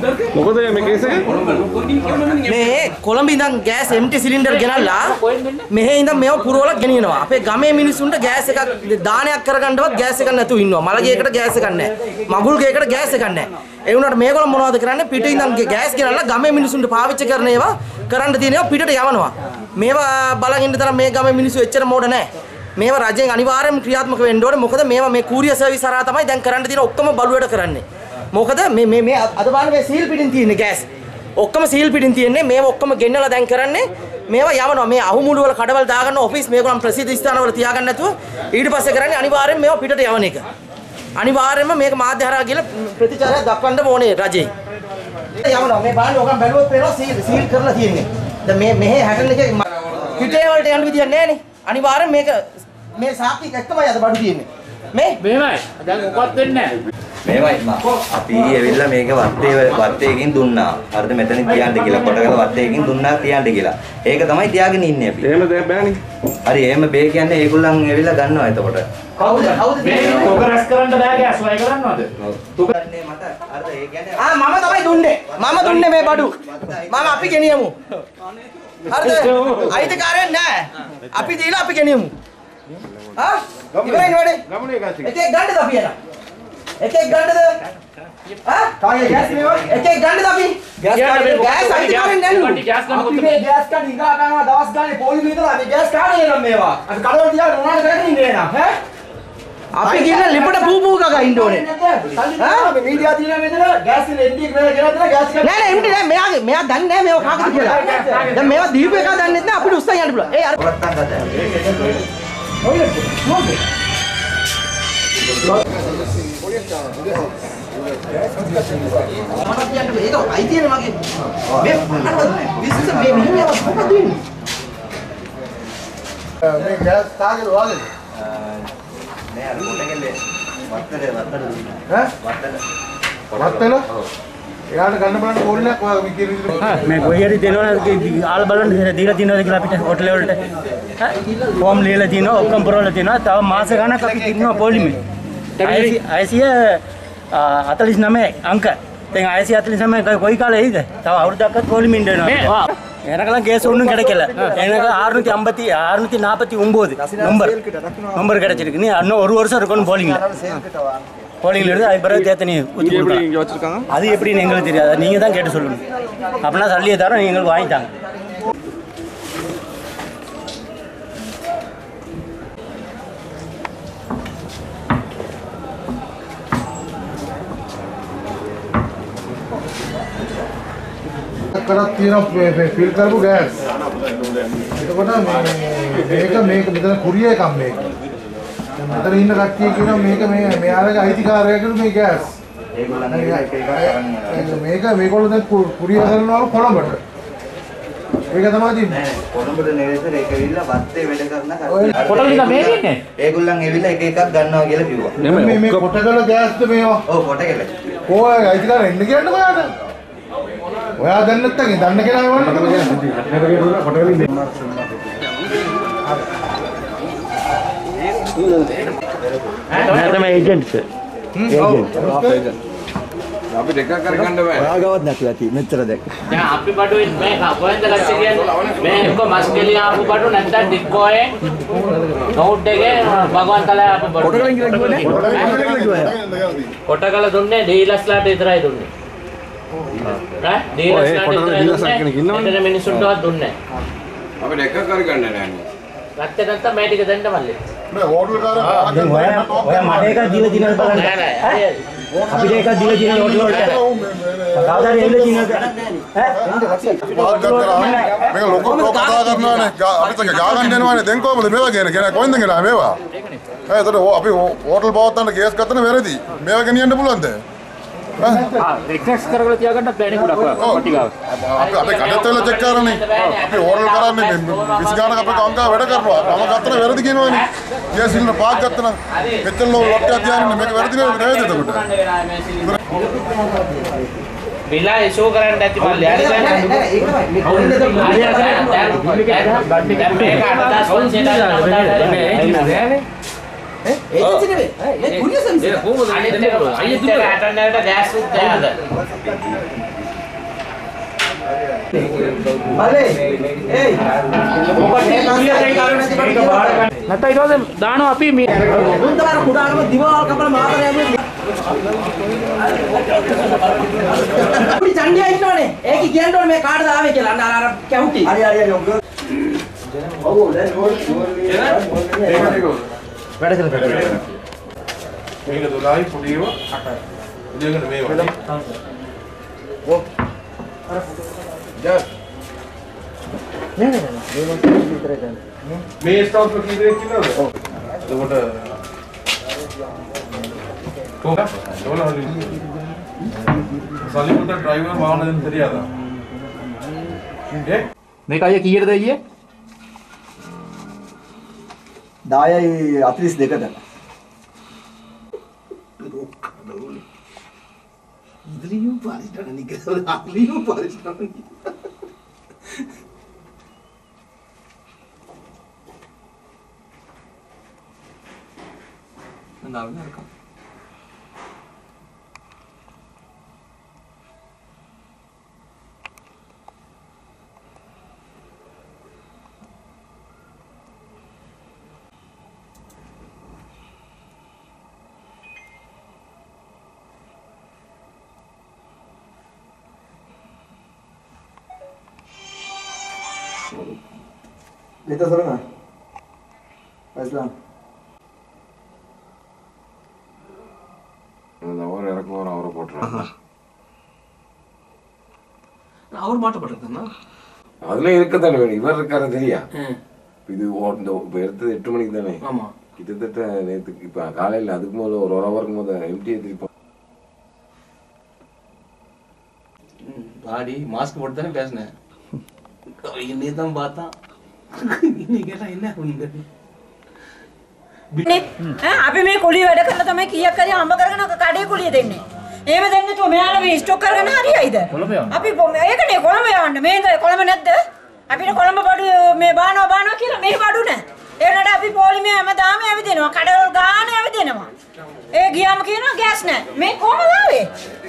මොකද මේ කේස් එක? මේ කොළඹ ඉඳන් ගෑස් empty සිලින්ඩර් ගෙනල්ලා මෙහෙ ඉඳන් මේව පුරවලා ගෙනියනවා. අපේ ගමේ මිනිස්සුන්ට ගෑස් එකක් දානයක් කරගන්නවත් ගෑස් එකක් නැතුව ඉන්නවා. මලගේකට ගෑස් එකක් නැහැ. මගුල් ගේකට ගෑස් එකක් නැහැ. ඒ වුණාට මේගොල්ලෝ මොනවද කරන්නේ? පිටින් ඉඳන් ගෑස් ගෙනල්ලා ගමේ මිනිස්සුන්ට පාවිච්චි කරන ඒවා කරන්න තියෙන ඒවා පිටට යවනවා. මේවා බලන් ඉන්න තරම් මේ ගමේ මිනිස්සු එච්චර මෝඩ නැහැ. මේවා රජයෙන් අනිවාර්යයෙන්ම ක්‍රියාත්මක වෙන්න ඕනේ. මොකද මේවා මේ කූරියර් සර්විස් හරහා තමයි දැන් කරන්න තියෙන ඔක්කොම බලුවඩ කරන්නේ. මොකද මේ අද බලන්න මේ සීල් පිටින් තියෙන ගෑස් ඔක්කොම සීල් පිටින් තියෙන්නේ. මේව ඔක්කොම ගෙන්නලා දැන් කරන්නේ මේවා යවනවා. මේ අහුමුළු වල කඩවල දාගන්න ඔෆිස් මේගොල්ලන් ප්‍රසිද්ධ ස්ථානවල තියාගන්න නැතුව ඊට පස්සේ කරන්නේ අනිවාර්යයෙන් මේවා පිටට යවන එක. අනිවාර්යයෙන්ම මේක මාධ්‍ය හරහා කියලා ප්‍රතිචාරයක් දක්වන්න ඕනේ රජේ. යවනවා මේ බලන්න ඔකම බැලුවොත් පේනවා සීල් කරලා තියෙන්නේ. දැන් මෙහෙ හැටන් එකේ පිටේ වලට යන්න විදියක් නැහැ නේ. අනිවාර්යෙන් මේක මේ සාක්කි එක්කමයි අද බඩු තියෙන්නේ. මෙහෙමයි. දැන් මොකවත් වෙන්නේ නැහැ. මේවයි අපි ඇවිල්ලා මේක වත්තේකින් දුන්නා. හරිද මෙතනින් තියන්න කියලා කොටකල වත්තේකින් දුන්නා තියන්න කියලා. ඒක තමයි තියාගෙන ඉන්නේ අපි. එහෙම දෙයක් බෑනේ. හරි එහෙම බේ කියන්නේ ඒගොල්ලන් ඇවිල්ලා ගන්නවා එතකොට. කවුද මේ තොග රැස් කරන්න බෑ ගෑස් වය කරන්නවද? තුගන්නේ මට හරිද ඒ කියන්නේ මම තමයි දුන්නේ. මම දුන්නේ මේ බඩු. මම අපි ගෙනියමු. හරිද? අයිතිකාරයෙන් නෑ. අපි දීලා අපි ගෙනියමු. ඉවරයි වැඩේ. ගමනේ ගාස්ටි. එකෙක් ගන්නද අපි එන? එකෙක් ගන්නද? කාගේ ගෑස් මේවා? එකෙක් ගන්නද අපි? ගෑස් අයිතිකාරයෙන් නෑනේ. අපි මේ ගෑස් කාඩ් ඉංගා ගන්නවා දවස් ගානේ පොලිමේ ඉඳලා මේ ගෑස් කාඩ් එනම් මේවා. අපි කඩවල තියාගෙන උනාට කරගෙන ඉන්නේ නේද? අපි කියන ලිපට පූ ගගා ඉන්න ඕනේ. මේ මීඩියා තියෙන මෙතන ගෑස් එක එන්ටි එක වෙලා ගෙනත් ගෑස් එක නෑ එම්ටි නෑ මෙයා දන්නේ නෑ මේව කාගෙද කියලා. දැන් මේවා දීපු එක දන්නේ නැත්නම් අපිට උස්සන් යන්න පුළුවන්. ඒ අර ඔලත්තන් ගත. ඒක අයිතියනේ මගේ. මේ විශ්ස මේ මිනිහව මොකද වෙන්නේ? මේ ගෑස් කාගෙද වගේ? නෑ අර කොටකලේ වත්තර දුන්නා. ඈ? වත්තර? එයාට ගන්න බලන්න ඕනේ නැහැ ඔයා මේ කියන විදිහට. මේ කොහේ හරි දෙනවද ආල් බලන්න දීලා තියෙනවද කියලා අපිට හොටල් වලට ෆෝම් ලියලා තියෙනවා ඔක්කොම පුරවලා තියෙනවා තව මාස ගණනක් අපි ඉන්නවා පොලිමේ 949 අංක දැන් 949 කොයි කාලේ එයිද තව අවුරුද්දක්වත් පොලිමේ ඉන්න වෙනවා எனக்கெல்லாம் கேஸ் ஒன்றும் கிடைக்கல எனக்கு 649 நம்பர் கிடைச்சிருக்கு நீ இன்னும் ஒரு வருஷம் இருக்கணும் போலிங்ல இருந்து அது பிறகு தேத்தனி ஊற்றி கொடுக்கலாம் அது எப்படின்னு எங்களுக்கு தெரியாது நீங்கள் தான் கேட்டு சொல்லணும் அப்படின்னா சல்லியை தரோம் நீங்கள் எங்களுக்கு வாங்கிட்டாங்க කරක් තියෙන ෆිල් කරපු ගෑස්. එතකොට මේක මෙතන කුරිය එකක් මේක. මෙතන ඉන්න කට්ටිය කියනවා මේක මෙයාලගේ අයිතිකාරයෙකුට මේ ගෑස්. ඒගොල්ලන් එක එක කරන්නේ. මේගොල්ලෝ දැන් කුරිය කරනවා කොළඹට. ඒක තමයි තින්නේ. කොළඹට නෙවෙයි ඒක ඇවිල්ලා වත්තේ වැඩ කරන කට්ටිය. කොටල් ටික මේක ඉන්නේ. ඒගොල්ලන් ඇවිල්ලා එක එකක් ගන්නවා කියලා කිව්වා. මේ කොටකල ගෑස්ද මේවා? ඔව් කොටකල. කොහේ අයිතිකාරය එන්න කියන්න ඔයාට? ඔයා දන්නේ නැත්නම් දන්න කෙනා වන්න තමයි ඒජන්ට්ස් අපි දෙකක් කරගන්න බෑ. ඔයාගවත් නැතුව ඇති මෙච්චර දැක්. දැන් අපි බඩුවෙන් මේ කොහෙන්ද ලක්ෂ කියන්නේ මේ එක මස් කෙලිය ආපු බඩු නැත්නම් ඩික්කෝයේ නෝට් එකේ භගවන් තලයේ ආපු බඩු කොටකලින් කියලා කොටකල දුන්නේ ඩීලර්ස්ලාට විතරයි දුන්නේ ඈ ඩීලර්ස්ලාට කෙනෙක් ඉන්නවනේ එතන මිනිස්සුන්ටවත් දුන්නේ නැහැ අපි දෙකක් කරගන්න නෑනේ. ගත්තේ නැත්නම් මේ ටික දෙන්න මල්ලේ මේ හෝටල් කාරයා ඔයා මඩ එකක් දීලා දිනවද බලන්න නෑ අපිට එකක් දීලා දිනන හොටල් වලට කවදාද එන්නේ දිනන මේක ලොකෝ කතා කරනවානේ අපිට ගාගන්න දෙනවානේ දැන් කොහමද මේවා කියන්නේ කෙනා කොහෙන්ද ගෙනා මේවා එතකොට අපි හෝටල් පවත්තන්න කේස් ගත්තන වැරදි මේවා ගෙනියන්න පුළුවන්ද රික්වෙස්ට් කරලා තියාගන්න බෑනේ ගොඩක් කොටිගාව අපි කඩත් වෙලා චෙක් කරන්නේ අපි හෝටල් කරන්නේ මේ 20 ගානක් අපේ කංකා වැඩ කරනවා මම ගත්තන වැරදි කියනවනේ කේස් ඉන්න පාක් ගත්තන මෙච්චර ලෝ ලොට්ටයක් තියාගෙන මේක වැරදි නේද එතකොට විලා ඉෂෝ කරන්න ඇති මල්ලේ හරි ඒජන්සි නෙවෙයි. මේ කුරිය සර්විස් එක. අනිත් එක ඇටන්ඩරට ගෑස් උත් දැයද. බලේ. ඒයි. ඔබට මේ කුරිය දෙයි කාරණා තිබ්බට නැත්නම් ඊට පස්සේ දානවා අපි මේ මුන්තර කුඩාකම දිවාල් කපල මාතර යන්නේ. පුඩි චණ්ඩියා ඉන්නවනේ. ඒක කියන්න ඕනේ මේ කාටද ආවේ කියලා. අන්න අර කැවුටි. හරි ඔග. ඔව් දැන් ගෝල්. වැඩ කරලා. මේක 12යි පුඩියව 8යි. උදේකට මේ වගේ. ඔව්. ජස්. නෑ මේ මොකද විතරයි දැන්. මේ ස්ටොක් එක කීයක් කිව්වද? ඔව්. එතකොට எவ்வளோ சலிமுட்ட டிரைவர் வாங்கினதுன்னு தெரியாதா? මේක අයියා කීයටද අයියේ? 10යි 42ට. ඉදිරියුම් පාරිස්ටන නිකසල අක්ලියුම් පාරිස්ටන. නෑ Lihat சொல்லுங்க. Aslan. அவர் இறக்குவார் அவரை போட்டுறாங்க. அவர் மாட்டப்பட்டிருக்கா? அதுல இருக்கத்தானே வேணும். இவர் இருக்காரு தெரியா? இது இப்போ எடுத்தது 8 மணிக்கு தானே. ஆமா. கிட்டத்தட்ட நேற்றுக்கு இப்போ காலையில் அதுக்கு முதல்ல ஒரு ஹவருக்கு முதல்ல எம்டிஏ திருப்பி பாடி மாஸ்க் போட்டு தானே பேசினேன். இன்னைக்கு தான் பார்த்தா இன்னைக்கு என்ன உண்டு අපි මේ කුලිය වැඩ කරලා තමයි කීයක් හරි හම්බ කරගෙන කඩේ කුලිය දෙන්නේ. එහෙම දෙන්නේ නැතුව මෙයාලා මේ ස්ටොක් කරගෙන හරියයිද? අපි ඒකනේ කොළඹ යවන්න. මේක කොළඹ නැද්ද? අපිට කොළඹ බඩු මේ බානවා කියලා මේ බඩු නැහැ. ඒ වුණාට අපි පොලිමේ හැමදාම ඇවිදිනවා. කඩවල ගාන ඇවිදිනවා. ඒ ගියාම කියනවා ගෑස් නැහැ. මේ කොහමද ආවේ?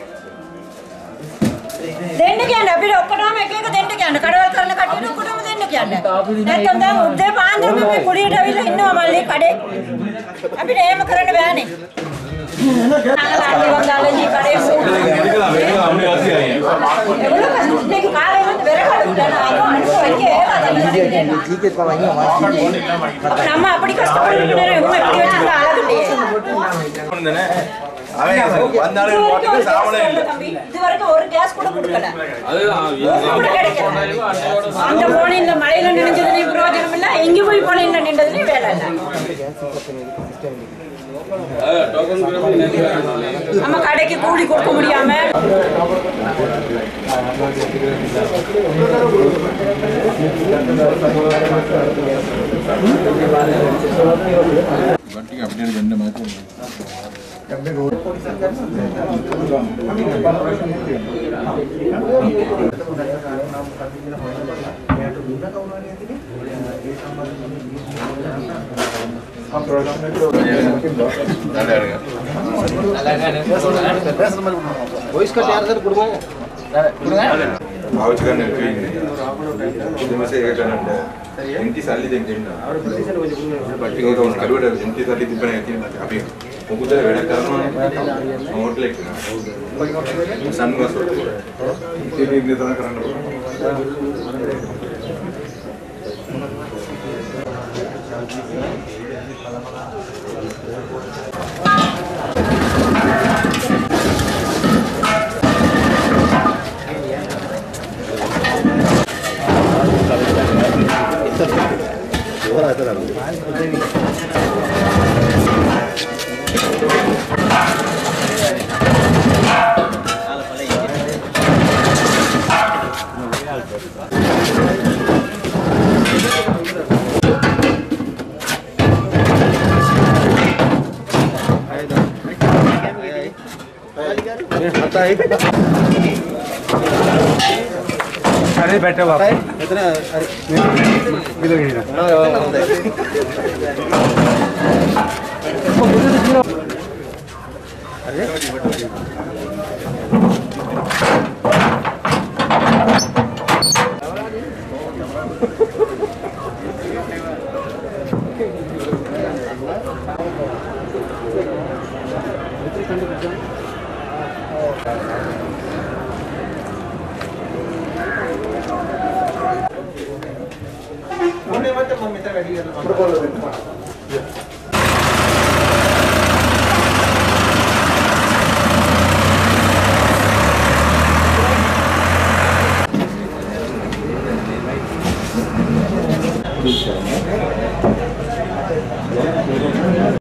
දෙන්න කියන්නේ අපිට ඔක්කොටම එක එක දෙන්න කියන්නේ. කඩවල කරන කට්ටියට ඔක්කොටම දෙන්න කියන්නේ. නැත්නම් දැන් උදේ පාන්දර මේ කුලියට ඇවිල්ලා ඉන්නවා මල්ලි කඩේ. අපිට එහෙම කරන්න බෑනේ. නගලාගේ වන්දාලේ කඩේ நம்ம அப்படி கஷ்டப்பட்டு இதுவரைக்கும் ஒரு கேஸ் கூட கொடுக்கல. அந்த போன இந்த மழையில நினைஞ்சதுலயும் பிரயோஜனம் இல்ல, எங்க போய் போன நின்றதுலயும் வேலை இல்ல. நம்ம கடைக்கு கூலி கொடுக்க முடியாம வாய்ஸ் கட் யார் சார் கொடுங்க පාවිච්චි කරන්න වෙන්නේ. ඉතින්මසේ ඒක කරන්න. එන්ටි සල්ලි දෙන්න දෙන්න. ඒක උන් කරුවට එන්ටි සල්ලි තිබ්බනේ කියන්නේ අපි මොකද වැඩ කරනවා හෝටල් එකක. සම්මත. ඒක නිතරම කරන්න ඕනේ. अरे बैठो बाप इतना अरे මොනේ මත මම මෙතන වැඩි කරලා